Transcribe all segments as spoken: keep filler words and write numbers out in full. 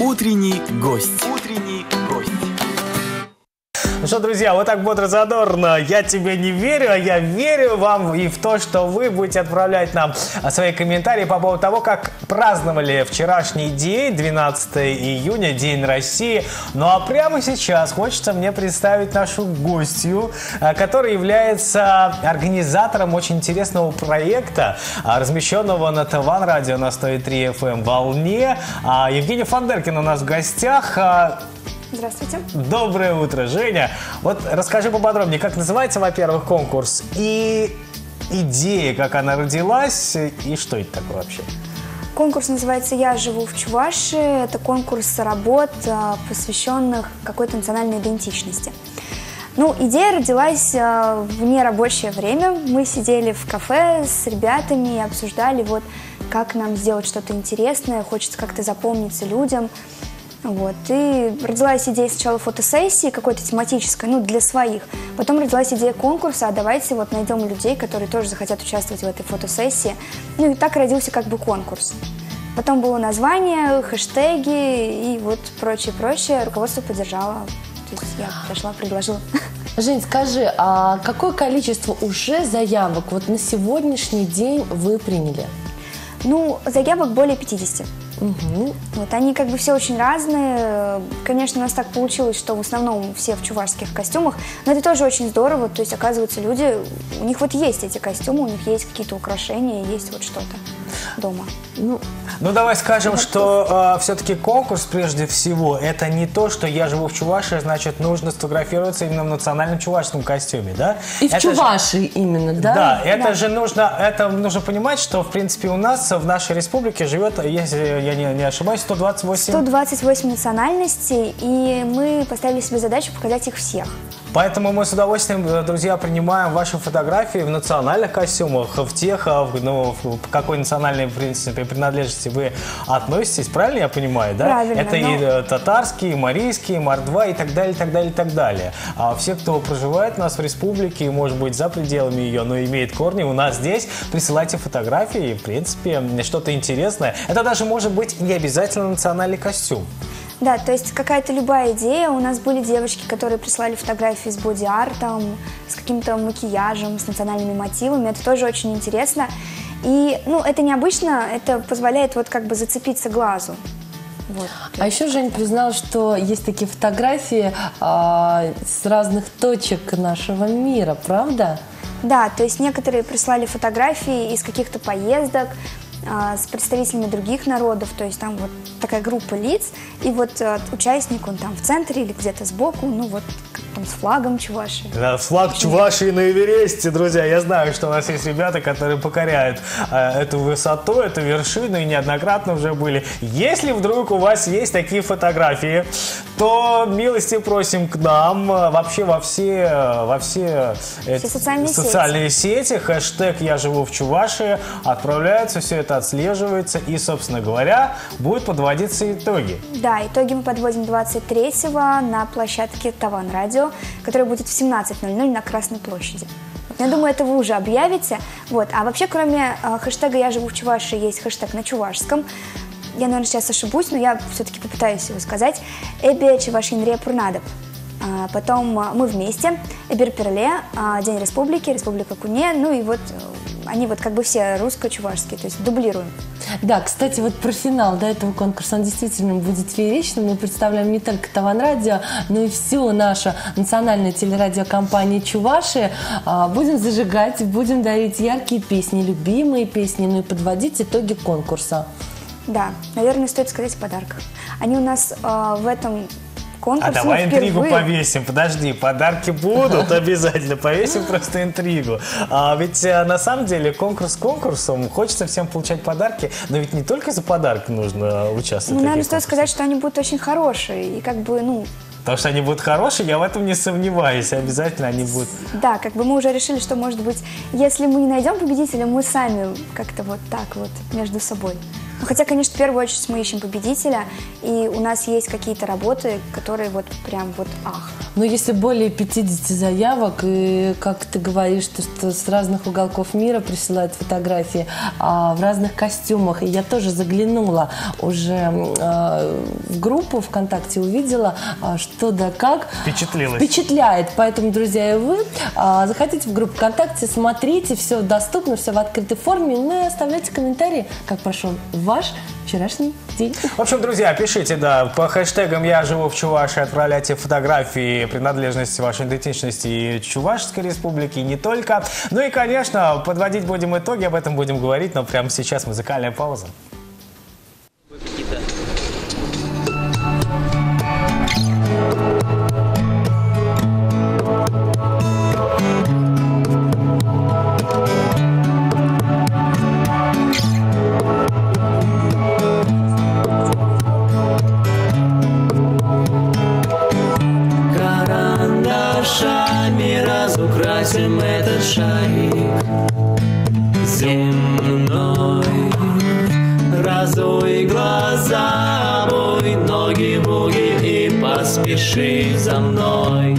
Утренний гость. Утренний гость. Ну что, друзья, вот так бодро-задорно. Я тебе не верю, а я верю вам и в то, что вы будете отправлять нам свои комментарии по поводу того, как праздновали вчерашний день, двенадцатое июня, День России. Ну а прямо сейчас хочется мне представить нашу гостью, которая является организатором очень интересного проекта, размещенного на ТВАН радио на сто три эф эм волне. Евгения Фандеркина у нас в гостях. Здравствуйте. Доброе утро, Женя. Вот расскажи поподробнее, как называется, во-первых, конкурс, и идея, как она родилась, и что это такое вообще? Конкурс называется «Я живу в Чувашии». Это конкурс работ, посвященных какой-то национальной идентичности. Ну, идея родилась в нерабочее время. Мы сидели в кафе с ребятами и обсуждали, вот, как нам сделать что-то интересное, хочется как-то запомниться людям. Вот. И родилась идея сначала фотосессии какой-то тематической, ну, для своих. Потом родилась идея конкурса, а давайте вот найдем людей, которые тоже захотят участвовать в этой фотосессии. Ну и так родился как бы конкурс. Потом было название, хэштеги и вот прочее-прочее. Руководство поддержало. То есть я пришла, предложила. Жень, скажи, а какое количество уже заявок вот на сегодняшний день вы приняли? Ну, заявок более пятидесяти. Угу. Вот, они как бы все очень разные. Конечно, у нас так получилось, что в основном все в чувашских костюмах, но это тоже очень здорово. То есть, оказывается, люди, у них вот есть эти костюмы, у них есть какие-то украшения, есть вот что-то дома. Ну, ну давай скажем, это что э, все-таки конкурс, прежде всего, это не то, что я живу в Чувашии, значит, нужно сфотографироваться именно в национальном чувашском костюме, да? И в это Чувашии же, именно, да? Да, это да. же нужно, это нужно понимать, что, в принципе, у нас в нашей республике живет, если я не, не ошибаюсь, сто двадцать восемь... сто двадцать восемь национальностей, и мы поставили себе задачу показать их всех. Поэтому мы с удовольствием, друзья, принимаем ваши фотографии в национальных костюмах, в тех, ну, к какой национальной, в принципе, принадлежности вы относитесь, правильно я понимаю, да? Правильно. Это но... и татарские, и марийские, и мордва, и так далее, и так далее, и так далее. А все, кто проживает у нас в республике, и, может быть, за пределами ее, но имеет корни у нас здесь, присылайте фотографии, в принципе, что-то интересное. Это даже может быть не обязательно национальный костюм. Да, то есть какая-то любая идея. У нас были девочки, которые прислали фотографии с боди-артом, с каким-то макияжем, с национальными мотивами. Это тоже очень интересно. И, ну, это необычно, это позволяет вот как бы зацепиться глазу. Вот. А еще Жень признал, что есть такие фотографии а, с разных точек нашего мира, правда? Да, то есть некоторые прислали фотографии из каких-то поездок, с представителями других народов, то есть там вот такая группа лиц, и вот э, участник, он там в центре или где-то сбоку, ну вот там с флагом Чувашии. Да, флаг Чувашии на Эвересте, друзья. Я знаю, что у нас есть ребята, которые покоряют э, эту высоту, эту вершину, и неоднократно уже были. Если вдруг у вас есть такие фотографии, то милости просим к нам, вообще во все, во все, все эти, социальные, социальные сети. сети, хэштег «Я живу в Чувашии», отправляются, все это отслеживается, и, собственно говоря, будут подводиться итоги. Да, итоги мы подводим двадцать третьего на площадке ТВАН радио, которая будет в семнадцать ноль ноль на Красной площади. Я думаю, это вы уже объявите. Вот. А вообще, кроме э, хэштега «Я живу в Чувашии», есть хэштег на чувашском. Я, наверное, сейчас ошибусь, но я все-таки попытаюсь его сказать. «Эбе Чувашин Репурнадеп». А потом «Мы вместе», «Эбер Перле», «День Республики», «Республика Куне». Ну и вот они вот как бы все русско-чувашские, то есть дублируем. Да, кстати, вот про финал, да, этого конкурса, он действительно будет фееричным. Мы представляем не только ТВАН радио, но и всю нашу национальную телерадиокомпанию Чувашия. Будем зажигать, будем дарить яркие песни, любимые песни, ну и подводить итоги конкурса. Да, наверное, стоит сказать о подарках. Они у нас э, в этом конкурсе А давай впервые. интригу повесим. Подожди, подарки будут обязательно. Повесим просто интригу. А ведь на самом деле конкурс конкурсом. Хочется всем получать подарки. Но ведь не только за подарок нужно участвовать. Ну, наверное, стоит сказать, что они будут очень хорошие. И как бы, ну... Потому что они будут хорошие, я в этом не сомневаюсь. Обязательно они будут... Да, как бы мы уже решили, что, может быть, если мы не найдем победителя, мы сами как-то вот так вот между собой. Ну, хотя, конечно, в первую очередь мы ищем победителя, и у нас есть какие-то работы, которые вот прям вот ах. Но если более пятидесяти заявок, и как ты говоришь, что, что с разных уголков мира присылают фотографии а, в разных костюмах, и я тоже заглянула уже а, в группу ВКонтакте, увидела, а, что да как. Впечатлилась. Впечатляет. Поэтому, друзья, и вы а, заходите в группу ВКонтакте, смотрите, все доступно, все в открытой форме, ну и оставляйте комментарии, как прошел ваш вчерашний день. В общем, друзья, пишите, да, по хэштегам «Я живу в Чувашии», отправляйте фотографии принадлежности вашей идентичности и Чувашской республики, и не только. Ну и, конечно, подводить будем итоги, об этом будем говорить, но прямо сейчас музыкальная пауза. Разукрасим этот шарик земной. Разуй глаза, обуй ноги, буги и поспеши за мной.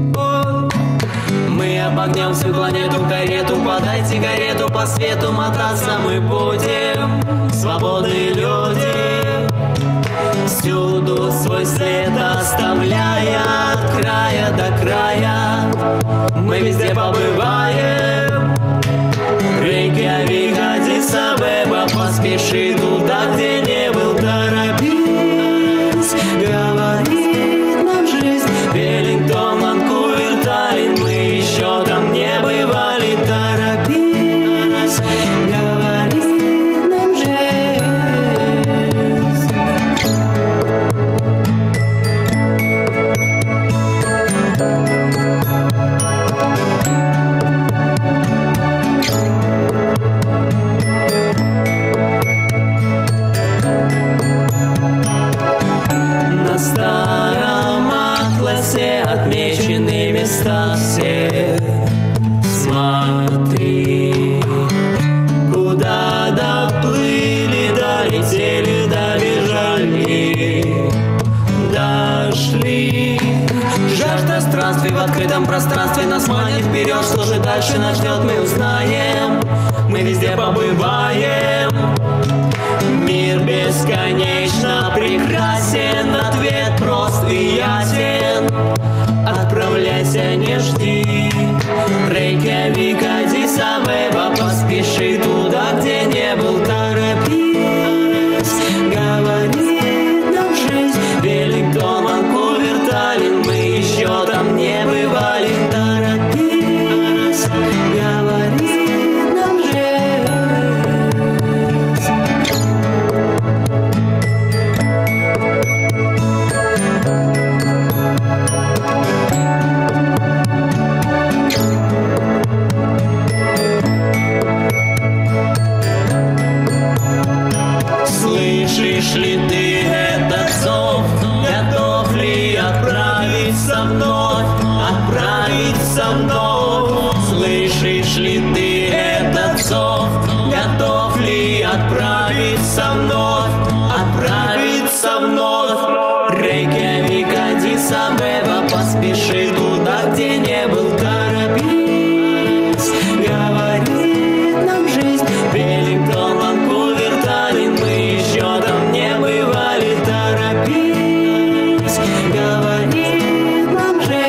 Мы обогнем всю планету, карету, подай сигарету по свету, мотаться мы будем, свободные люди. Всюду свой след оставляя, от края до края, мы везде побываем. Рейкьявик, Аддис-Абеба, поспеши туда, где не был, торопись. Говорит нам жизнь, Веллингтон, Ванкувер, Таллин, мы еще там не бывали, торопись. Говорит нам жизнь. Отмечены места все. Смотри, куда доплыли, долетели, добежали, дошли. Жажда странствий в открытом пространстве нас манит вперед. Что же дальше нас ждет, мы узнаем. Мы везде побываем. Мир бесконечно прекрасен, ответ прост и ясен. Отправляйся, не жди. Рейкьявик, Аддис-Абеба, поспеши туда, где не был, торопись. Говорит нам жизнь, Веллингтон, Ванкувер, Таллин, мы еще там не бывали, торопись. Говорит нам жизнь. Слышишь ли ты этот зов? Готов ли отправиться вновь? Отправиться вновь? Слышишь ли ты этот зов? Готов ли отправиться вновь? Отправиться вновь? Рейкьявик, Аддис-Абеба, поспеши туда, где не был, торопись. Говорит нам жизнь, Веллингтон, Ванкувер, Таллин, мы еще там не бывали, торопись. Говорит нам жизнь.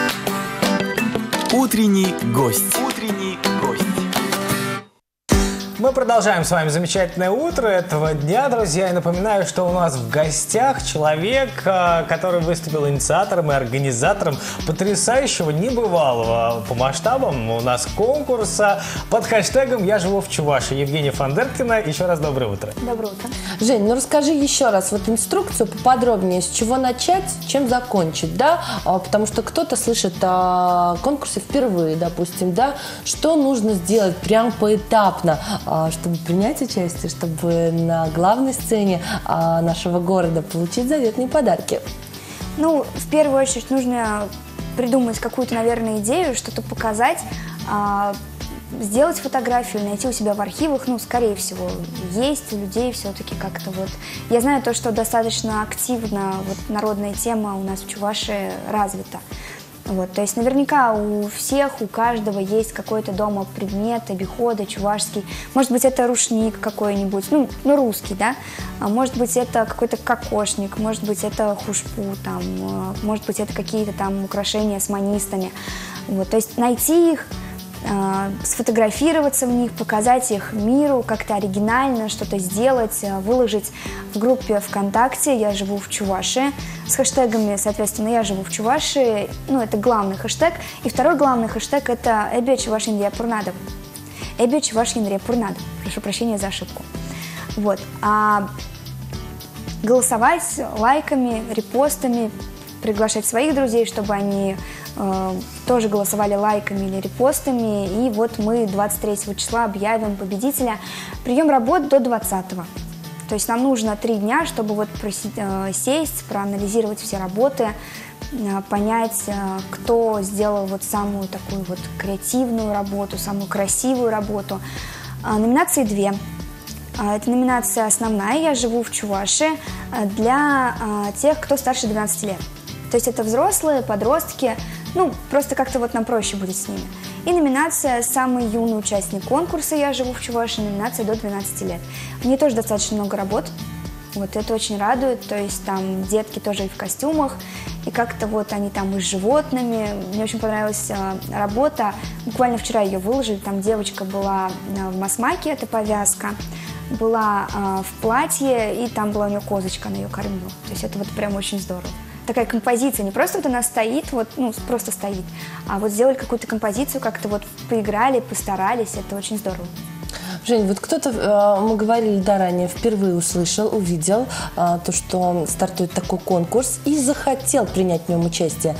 Утренний гость. Утренний гость. Мы продолжаем с вами замечательное утро этого дня, друзья. И напоминаю, что у нас в гостях человек, который выступил инициатором и организатором потрясающего, небывалого по масштабам у нас конкурса под хэштегом «Я живу в Чувашии». Евгения Фандеркина, еще раз доброе утро. Доброе утро. Жень, ну расскажи еще раз вот инструкцию поподробнее, с чего начать, чем закончить, да? Потому что кто-то слышит о конкурсе впервые, допустим, да? Что нужно сделать прям поэтапно, чтобы принять участие, чтобы на главной сцене нашего города получить заветные подарки? Ну, в первую очередь нужно придумать какую-то, наверное, идею, что-то показать, сделать фотографию, найти у себя в архивах, ну, скорее всего, есть у людей все-таки как-то вот. Я знаю то, что достаточно активно вот народная тема у нас в Чувашии развита. Вот, то есть наверняка у всех, у каждого есть какой-то дома предмет, обихода, чувашский. Может быть, это рушник какой-нибудь, ну, ну русский, да? А может быть, это какой-то кокошник, может быть, это хушпу, там, может быть, это какие-то там украшения с манистами. Вот, то есть найти их, сфотографироваться в них, показать их миру, как-то оригинально что-то сделать, выложить в группе ВКонтакте «Я живу в Чувашии» с хэштегами, соответственно, «Я живу в Чувашии», ну, это главный хэштег. И второй главный хэштег – это «Эбе Чувашин Репурнадов». «Эбе Чувашин Репурнадов». Прошу прощения за ошибку. Вот. А голосовать лайками, репостами, приглашать своих друзей, чтобы они э, тоже голосовали лайками или репостами. И вот мы двадцать третьего числа объявим победителя. Прием работ до двадцатого. То есть нам нужно три дня, чтобы вот просить, э, сесть, проанализировать все работы, э, понять, э, кто сделал вот самую такую вот креативную работу, самую красивую работу. Э, номинации две. Это номинация основная «Я живу в Чувашии» для э, тех, кто старше двенадцати лет. То есть это взрослые, подростки, ну, просто как-то вот нам проще будет с ними. И номинация «Самый юный участник конкурса «Я живу в Чувашии», номинация до двенадцати лет. В ней тоже достаточно много работ, вот это очень радует, то есть там детки тоже и в костюмах, и как-то вот они там и с животными. Мне очень понравилась э, работа, буквально вчера ее выложили, там девочка была в масмаке, это повязка, была э, в платье, и там была у нее козочка, она ее кормила, то есть это вот прям очень здорово. Такая композиция, не просто вот она стоит, вот, ну, просто стоит, а вот сделали какую-то композицию, как-то вот поиграли, постарались, это очень здорово. Жень, вот кто-то, э, мы говорили, да, ранее, впервые услышал, увидел э, то, что стартует такой конкурс и захотел принять в нем участие,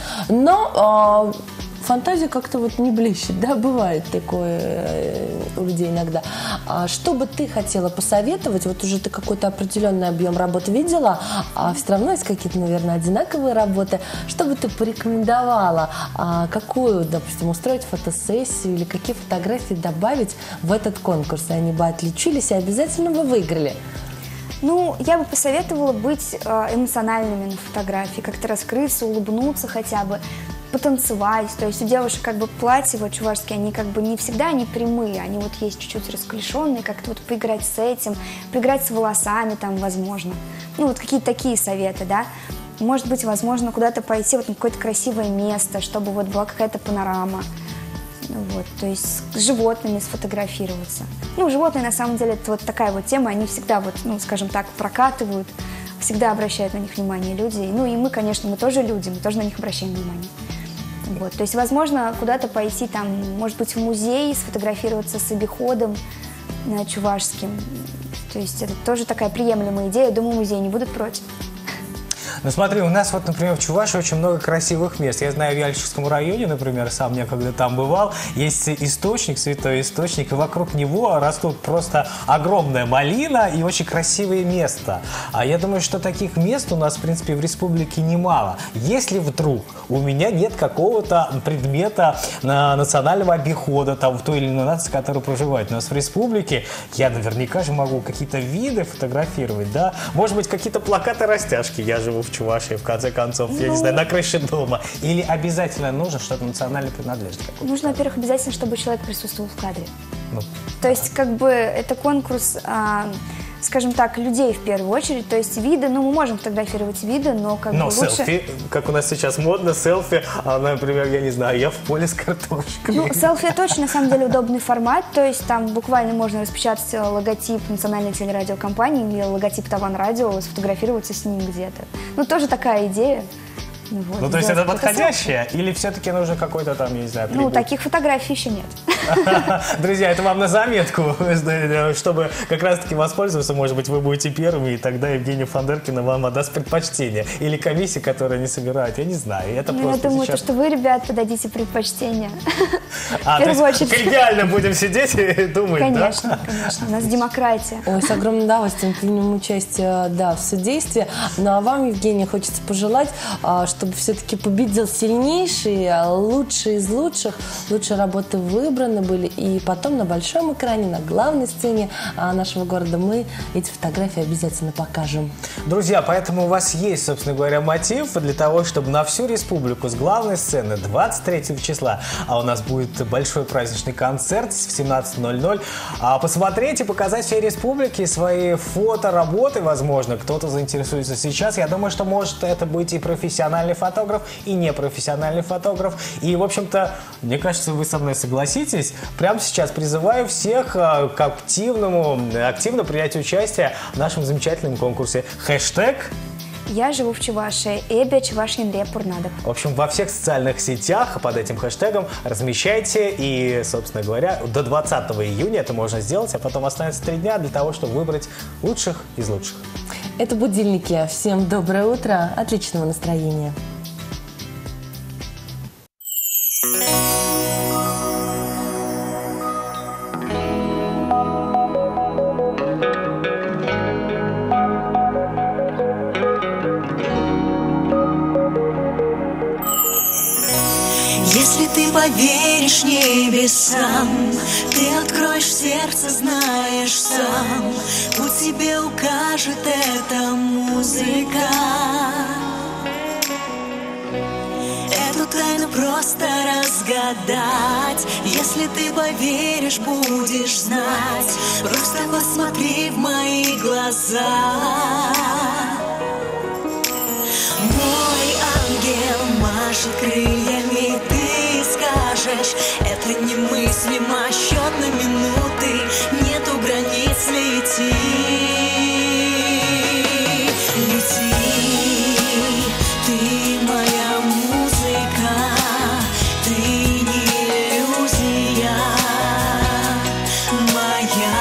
но э, фантазия как-то вот не блещет, да, бывает такое э, у людей иногда. А что бы ты хотела посоветовать, вот уже ты какой-то определенный объем работ видела, а все равно есть какие-то, наверное, одинаковые работы, что бы ты порекомендовала, а, какую, допустим, устроить фотосессию или какие фотографии добавить в этот конкурс, и они бы отличились и обязательно бы выиграли? Ну, я бы посоветовала быть эмоциональными на фотографии, как-то раскрыться, улыбнуться хотя бы, потанцевать. То есть у девушек как бы платья вот чувашские, они как бы не всегда они прямые, они вот есть чуть-чуть расклешенные, как-то вот поиграть с этим, поиграть с волосами там, возможно. Ну, вот какие-то такие советы, да. Может быть, возможно, куда-то пойти вот на какое-то красивое место, чтобы вот была какая-то панорама. Вот, то есть с животными сфотографироваться. Ну, животные, на самом деле, это вот такая вот тема, они всегда вот, ну, скажем так, прокатывают, всегда обращают на них внимание люди. Ну, и мы, конечно, мы тоже люди, мы тоже на них обращаем внимание. Вот, то есть, возможно, куда-то пойти, там, может быть, в музей, сфотографироваться с обиходом э, чувашским. То есть это тоже такая приемлемая идея, думаю, музеи не будут против. Ну смотри, у нас вот, например, в Чувашии очень много красивых мест. Я знаю, в Яльчевском районе, например, сам некогда там бывал, есть источник, святой источник, и вокруг него растут просто огромная малина и очень красивое место. А я думаю, что таких мест у нас, в принципе, в республике немало. Если вдруг у меня нет какого-то предмета национального обихода там, в той или иной нации, которая проживает у нас в республике, я наверняка же могу какие-то виды фотографировать, да? Может быть, какие-то плакаты-растяжки «Я живу в Чувашии», в конце концов, ну, я не знаю, на крыше дома. Или обязательно нужно что-то национальной принадлежности? Нужно, во-первых, обязательно, чтобы человек присутствовал в кадре. Ну, То есть, как бы, это конкурс а, скажем так, людей в первую очередь, то есть виды, ну, мы можем фотографировать виды, но как Но бы лучше... селфи, как у нас сейчас модно, селфи, а, например, я не знаю, я в поле с картошкой. Ну, селфи это очень, на самом деле, удобный формат, то есть там буквально можно распечатать логотип национальной телерадиокомпании или логотип Таван-радио, сфотографироваться с ним где-то. Ну, тоже такая идея. Ну, вот, Ну, то есть это сделать подходящее? Или все-таки нужно какой-то там, я не знаю, Ну, прибор? таких фотографий еще нет. Друзья, это вам на заметку, чтобы как раз-таки воспользоваться, может быть, вы будете первыми, и тогда Евгения Фандеркина вам отдаст предпочтение. Или комиссия, которая не собирает, я не знаю. Это Ну, я просто думаю, то, сейчас... что вы, ребята, дадите предпочтение. А, В то первую есть очередь. идеально будем сидеть и думать, да? Конечно, конечно. У нас демократия. Ой, с огромным удовольствием примем участие, да, в судействе. Ну, а вам, Евгения, хочется пожелать, а, чтобы все-таки победил сильнейший, а, лучший из лучших. Лучшие работы выбраны были. И потом на большом экране, на главной сцене а, нашего города мы эти фотографии обязательно покажем. Друзья, поэтому у вас есть, собственно говоря, мотив для того, чтобы на всю республику с главной сцены двадцать третьего числа, а у нас будет большой праздничный концерт в семнадцать ноль ноль, а посмотреть и показать всей республике свои фотоработы, возможно, кто-то заинтересуется сейчас. Я думаю, что может это быть и профессиональный фотограф, и непрофессиональный фотограф. И, в общем-то, мне кажется, вы со мной согласитесь. Прямо сейчас призываю всех а, к активному, активно принять участие в нашем замечательном конкурсе. Хэштег Я живу в Чувашии. Эбе Чувашин Репурнадо. В общем, во всех социальных сетях под этим хэштегом размещайте. И, собственно говоря, до двадцатого июня это можно сделать, а потом останется три дня для того, чтобы выбрать лучших из лучших. Это «Будильники». Всем доброе утро, отличного настроения. Если ты поверишь небесам, ты откроешь сердце, знаешь сам, путь тебе укажет эта музыка. Эту тайну просто разгадать. Если ты поверишь, будешь знать. Просто посмотри в мои глаза. Мой ангел машет крыльями, ты скажешь, это немыслимо, счет на минуты, нету границ, лети, лети, ты моя музыка, ты не иллюзия моя,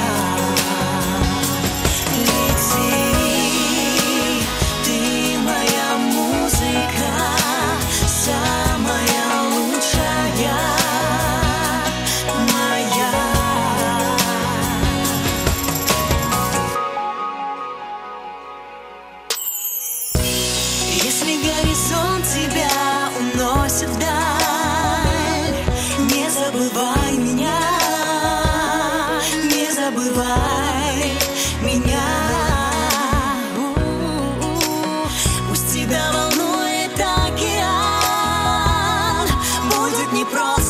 лети. Ты моя музыка, самая лучшая моя. Если горизонт тебя уносит вдаль, не забывай меня, не забывай меня. Пусть тебя волнует океан, будет непросто.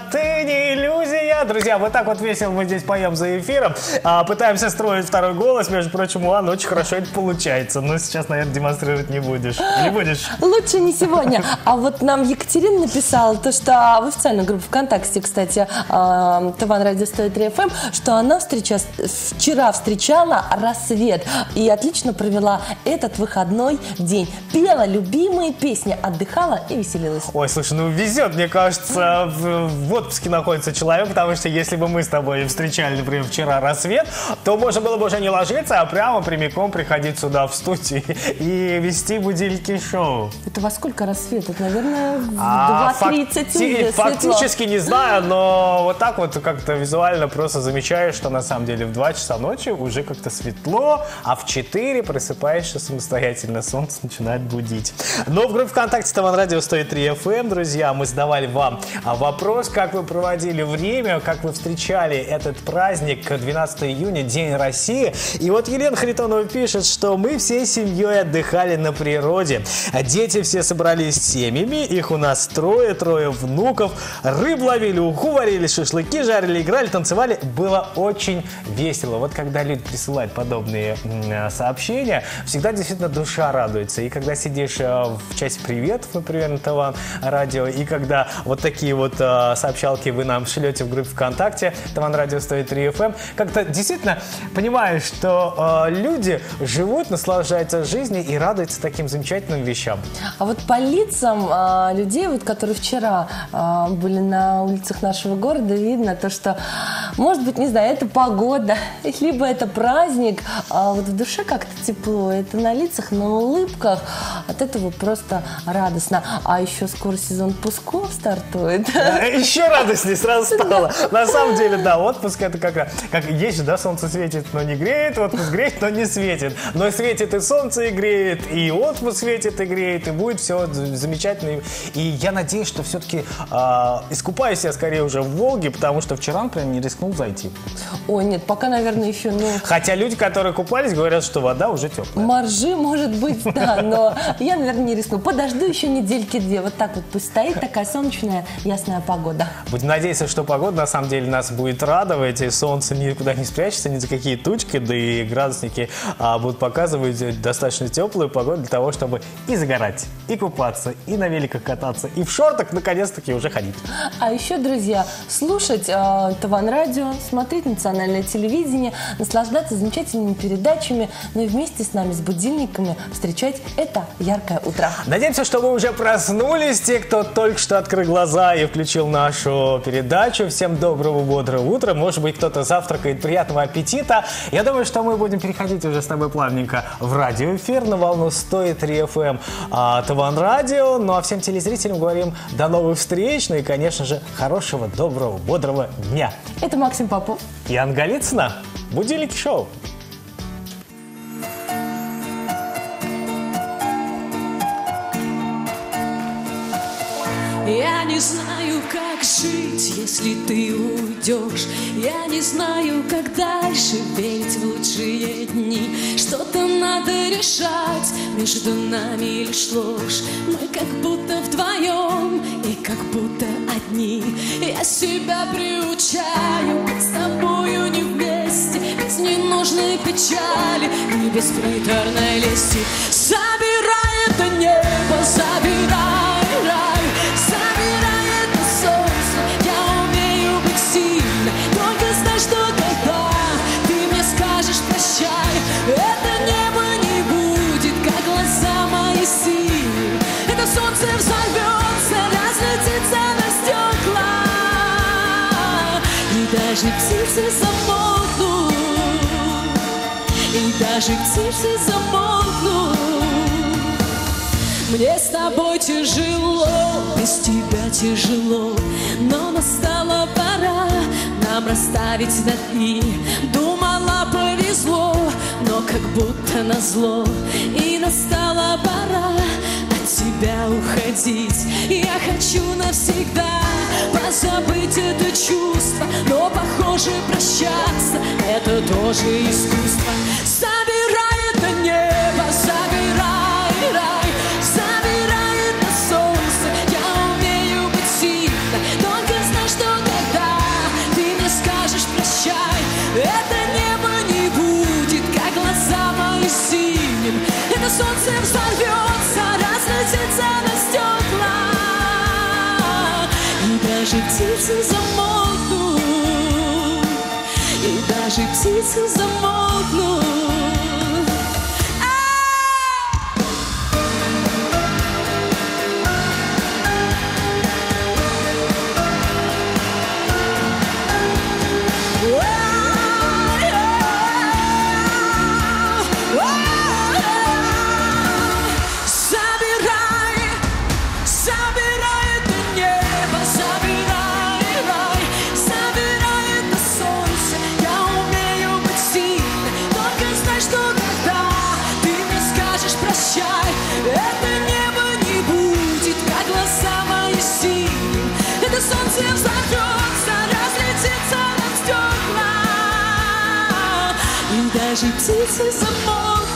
ты не иллюзия. Друзья, вот так вот весело мы здесь поем за эфиром. А, пытаемся строить второй голос. Между прочим, у Анны очень хорошо это получается. Но сейчас, наверное, демонстрировать не будешь. Не будешь? Лучше не сегодня. А вот нам Екатерина написала, то, что в официальной группе ВКонтакте, кстати, Таван Радио сто три эф эм, что она встреча, вчера встречала рассвет и отлично провела этот выходной день. Пела любимые песни, отдыхала и веселилась. Ой, слушай, ну везет, мне кажется, в, в отпуске находится человек, потому что если бы мы с тобой встречали, например, вчера рассвет, то можно было бы уже не ложиться, а прямо прямиком приходить сюда в студию и вести будильки шоу. Это во сколько рассвет? Это, наверное, в А, два тридцать уже фактически не знаю, но вот так вот как-то визуально просто замечаешь, что на самом деле в два часа ночи уже как-то светло, а в четыре просыпаешься самостоятельно, солнце начинает будить. Но в группе ВКонтакте Таван Радио сто три эф эм, друзья, мы задавали вам вопрос, как вы проводили время, как вы встречали этот праздник двенадцатого июня, День России. И вот Елена Харитонова пишет, что мы всей семьей отдыхали на природе. Дети все собрались с семьями, их у нас трое, трое внуков. Рыбу ловили, уху варили, шашлыки жарили, играли, танцевали. Было очень весело. Вот когда люди присылают подобные сообщения, всегда действительно душа радуется. И когда сидишь в часе приветов, например, на Таван Радио, и когда вот такие вот сообщалки вы нам шлете в группе ВКонтакте Таван Радио сто три эф эм, как-то действительно понимаешь, что э, люди живут, наслаждаются жизнью и радуются таким замечательным вещам. А вот по лицам а, людей, вот, которые вчера а, были на улицах нашего города, видно то, что, может быть, не знаю, это погода, либо это праздник, а вот в душе как-то тепло, это на лицах, на улыбках, от этого просто радостно. А еще скоро сезон отпусков стартует. Еще радостнее сразу стало. На самом деле, да, отпуск это как, как есть же, да, солнце светит, но не греет, отпуск греет, но не светит. Но светит и солнце, и греет, и отпуск светит, и греет, и будет все замечательно. И я надеюсь, что все-таки э, искупаюсь я скорее уже в Волге, потому что вчера, например, не рискнул зайти. Ой, нет, пока, наверное, еще, ну... Хотя люди, которые купались, говорят, что вода уже теплая. Моржи, может быть, да, но я, наверное, не рискну. Подожду еще недельки-две, вот так вот пусть стоит такая солнечная, ясная погода. Будем надеяться, что погода на самом деле нас будет радовать, и солнце никуда не спрячется, ни за какие тучки, да и градусники а, будут показывать достаточно теплую погоду для того, чтобы и загорать, и купаться, и на великах кататься, и в шортах наконец-таки уже ходить. А еще, друзья, слушать э, Таван Радио, смотреть национальное телевидение, наслаждаться замечательными передачами, ну и вместе с нами, с будильниками, встречать это яркое утро. Надеемся, что вы уже проснулись, те, кто только что открыл глаза и включил нашу передачу. Всем доброго, бодрого утра. Может быть, кто-то завтракает, приятного аппетита. Я думаю, что мы будем переходить уже с тобой плавненько в радиоэфир на волну сто три эф эм а, Таван Радио. Ну а всем телезрителям говорим до новых встреч. Ну и, конечно же, хорошего, доброго, бодрого дня. Это Максим Попов. И Анна Голицына. Будильники шоу. Я не знаю, как жить, если ты уйдешь. Я не знаю, как дальше верить в лучшие дни. Что-то надо решать, между нами лишь ложь. Мы как будто вдвоем и как будто одни. Я себя приучаю быть с тобою не вместе, без ненужной печали и без приторной лести. Забирай это небо, забирай рай, забирай это солнце, я умею быть сильной. Только знай, что когда ты мне скажешь прощай, это небо не будет, как глаза мои синие. Это солнце взорвется, разлетится на стекла, и даже птицы замолкнут, и даже птицы замолкнут. Мне с тобой тяжело, без тебя тяжело, но настала пора нам расставить на «и». Думала, повезло, но как будто назло, и настала пора от тебя уходить. Я хочу навсегда позабыть это чувство, но, похоже, прощаться — это тоже искусство. Забирай это небо, забирай рай, забирай это солнце, я умею быть сильной. Только знай, что птицы замолкнут, и даже птицы замолкнут. Солнце взорвется, разлетится на стекла, и даже птицы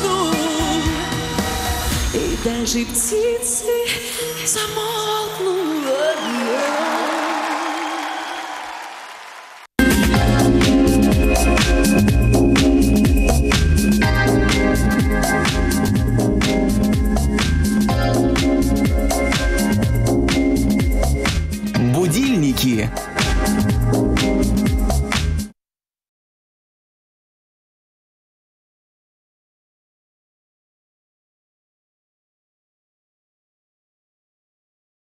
замолкнут, и даже птицы замолкнут.